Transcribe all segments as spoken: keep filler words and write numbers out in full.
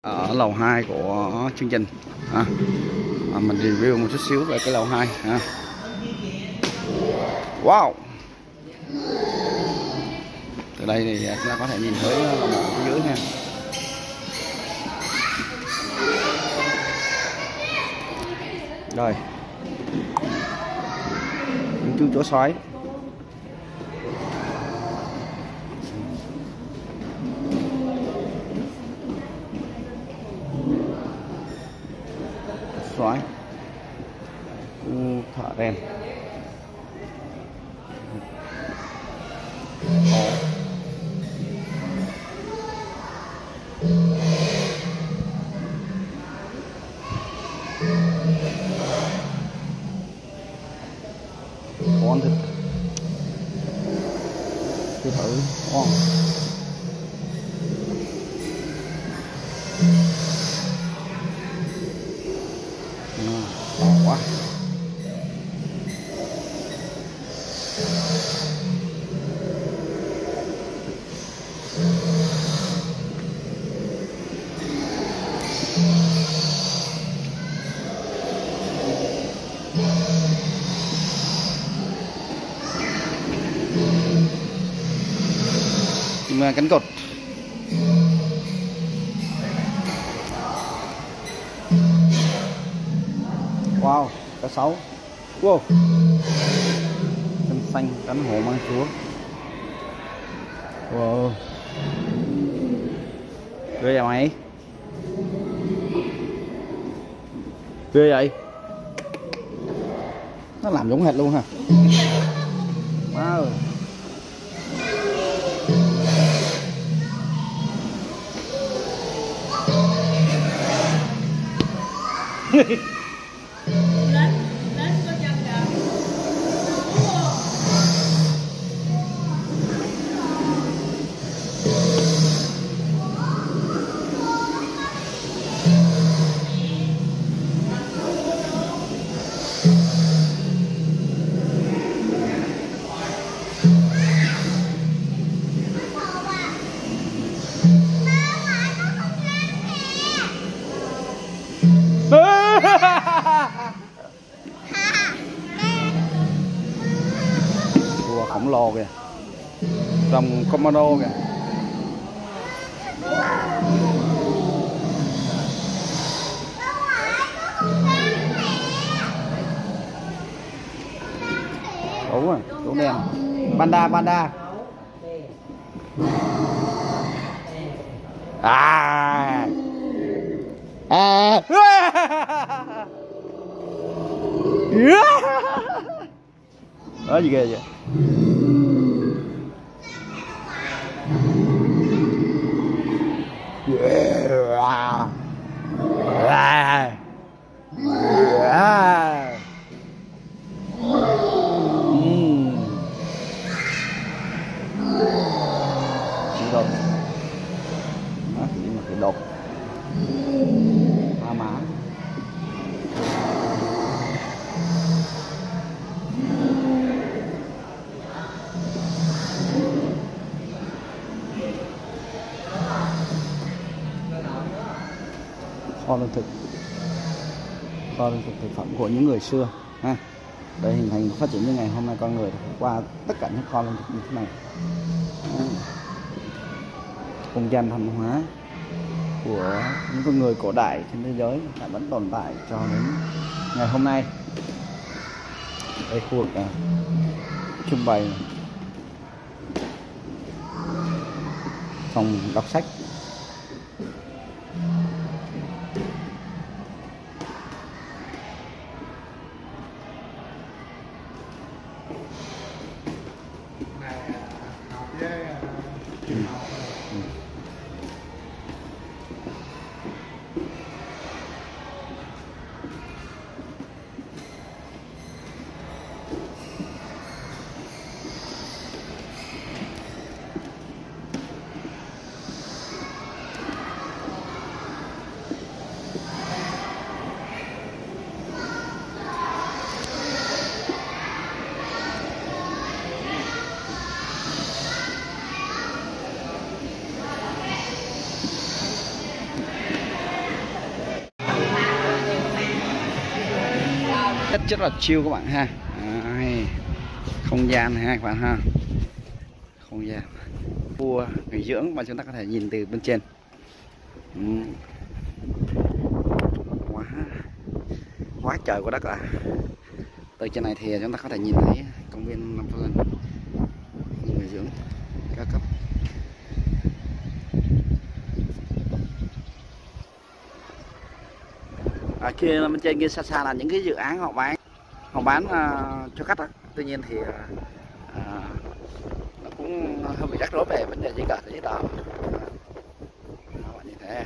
Ở lầu hai của chương trình à, à, mình review một chút xíu về cái lầu hai à. Wow, từ đây thì chúng ta có thể nhìn thấy lầu một phía dưới nha. Rồi những chú chó xoáy. Xoáy khu thợ đèn. Con thịt cứ thử ngon. Ngon quá. Cánh cột. Wow, cá sấu. Wow, cánh xanh, cánh hổ mang chúa. Wow, ghê vậy mày, ghê vậy, nó làm giống hệt luôn hả? Wow. Lên, lên có chân kìa. Rùa khổng lồ kìa, rồng Komodo kìa. Đúng rồi, đúng đèn. Panda, panda. À. À. Đó gì ghê vậy? Yeah. Yeah. Yeah. Mm. Gì đâu? Đó, gì mà cái đột. Ma mã. Kho lương thực, kho lương thực thực phẩm của những người xưa ha, để hình thành phát triển như ngày hôm nay con người qua tất cả những kho lương thực như thế này. Không gian văn hóa của những con người cổ đại trên thế giới đã vẫn tồn tại cho đến ngày hôm nay. Đây khu vực à, trưng bày phòng đọc sách. Ừ. Ừ. Rất rất là chill các bạn ha. Đấy. Không gian ha các bạn ha. Không gian khu nghỉ dưỡng mà chúng ta có thể nhìn từ bên trên. Ừ. Quá quá trời của đất à. Từ trên này thì chúng ta có thể nhìn thấy công viên Nam Phương nghỉ dưỡng cao cấp. À, kia bên trên kia xa xa là những cái dự án họ bán họ bán uh, cho khách đó. Tuy nhiên thì uh, nó cũng hơi bị rắc rối về vấn đề giấy tờ giấy tờ như thế.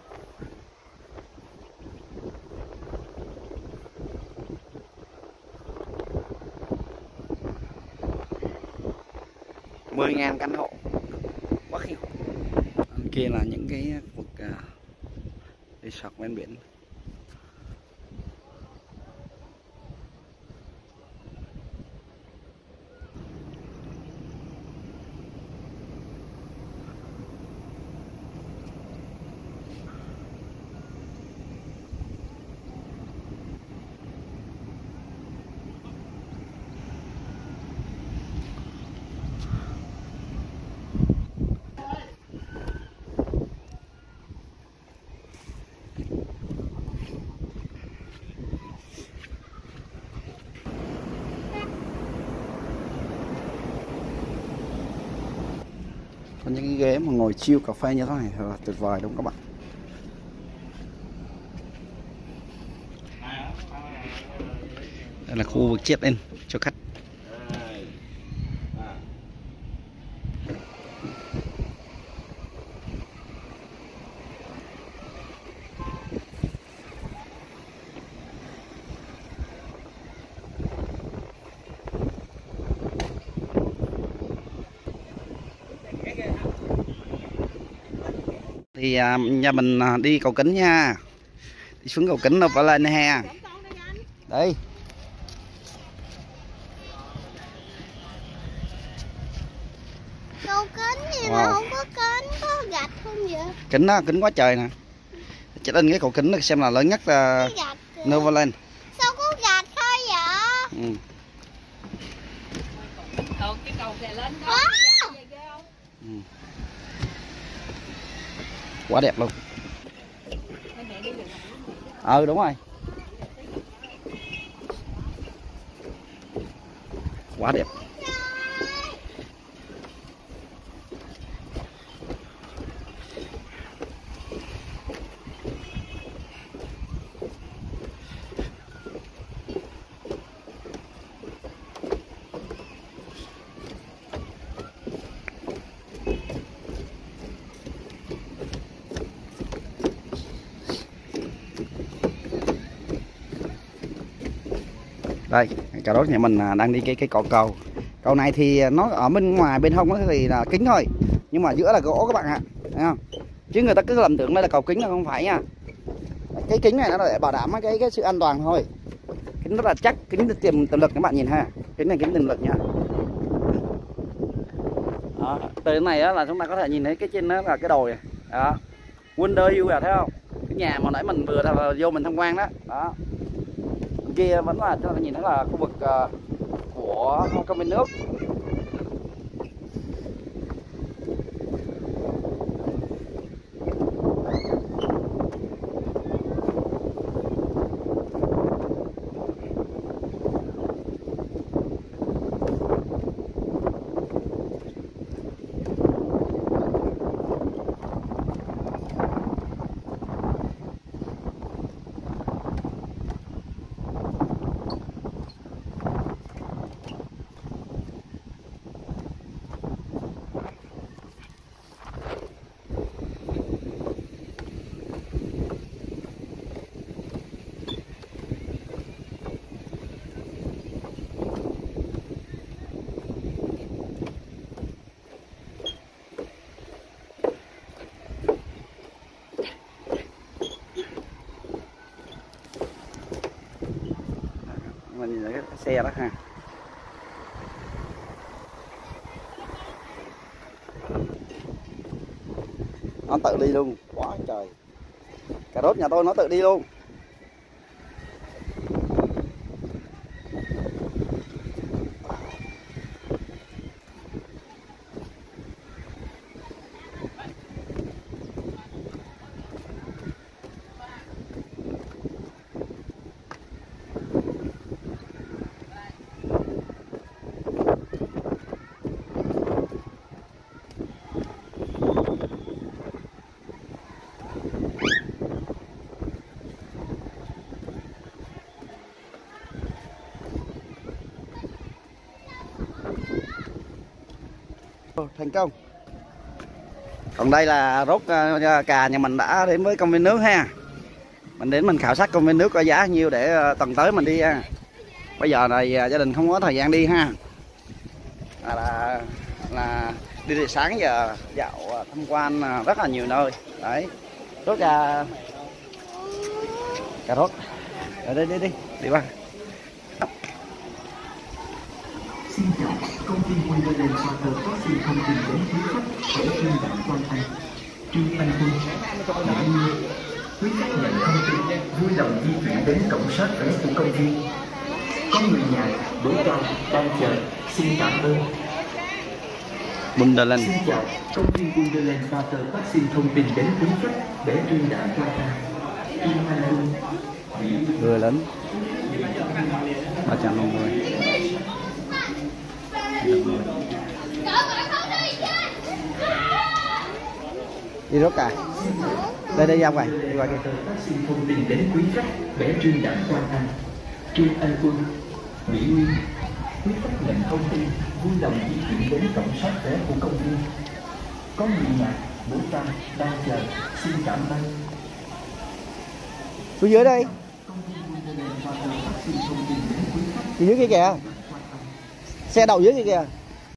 mười ngàn căn hộ quá khiêu. Bên kia là những cái vực uh, resort ven biển. Có những cái ghế mà ngồi chill cà phê như thế này thật là tuyệt vời đúng không các bạn. Đây là khu vực check in cho khách. Thì à, nhà mình à, đi cầu Kính nha. Đi xuống cầu Kính đâu phải lên ha. Đây. Cầu Kính gì wow. Mà không có kính, có gạch không vậy? Kính đó, kính quá trời nè. Chết lên cái cầu Kính xem là lớn nhất là Novaland. Sao có gạch thôi vậy? Ừ. Còn cái cầu kè lên đó. Ừ. Quá đẹp luôn. Ừ đúng rồi. Quá đẹp. Đây, cà rốt nhà mình đang đi cái cái cọ cầu. Cầu này thì nó ở bên ngoài bên hông thì là kính thôi, nhưng mà giữa là gỗ các bạn ạ, thấy không? Chứ người ta cứ lầm tưởng đây là cầu kính là không phải nha. Cái kính này nó để bảo đảm cái cái sự an toàn thôi. Kính rất là chắc, kính tiềm tiềm lực các bạn nhìn ha. Kính này kính tiềm lực nha. Đó, từ cái này đó là chúng ta có thể nhìn thấy cái trên đó là cái đồi này. Đó. Wonder view à, thấy không? Cái nhà mà nãy mình vừa vô mình tham quan đó. Đó. Kia vẫn là chúng ta nhìn thấy là khu vực uh, của công viên nước. Mình nhìn thấy cái xe đó ha. Nó tự đi luôn, quá trời. Cà rốt nhà tôi nó tự đi luôn. Thành công. Còn đây là rốt uh, cà nhà mình đã đến với công viên nước ha. Mình đến mình khảo sát công viên nước coi giá nhiêu để uh, tuần tới mình đi ha. Bây giờ này uh, gia đình không có thời gian đi ha. À, là là đi từ sáng giờ dạo uh, tham quan uh, rất là nhiều nơi. Đấy. Rốt cà cà rốt. Ở đây đi đi, đi qua. Xin chào, công ty Wonderland Water có xin thông tin đến quý khách để chuyên bạn quan anh Kim Anh Quân. Quý khách nhận thông tin vui lòng di chuyển đến cổng soát vé của công viên. Có người nhà buổi trưa đang chờ, xin cảm ơn. Wonderland. Xin chào, công ty Wonderland Water có xin thông tin đến quý khách để chuyên bạn quan anh Kim Anh Quân. Người lớn ba trăm năm mươi. Đi rốt cà. Đây đây ra ngoài, đi qua kia. Xin thông tin đến quý khách để chuyên đảng quan anh Kim Anh Quân, Mỹ Nguyên. Quý khách nhận thông tin vui lòng di chuyển đến cổng soát vé của công viên. Có người nhà buổi trưa đang chờ, xin cảm ơn. Xuống dưới đây. Dưới kia kìa. Xe đậu dưới kia kìa.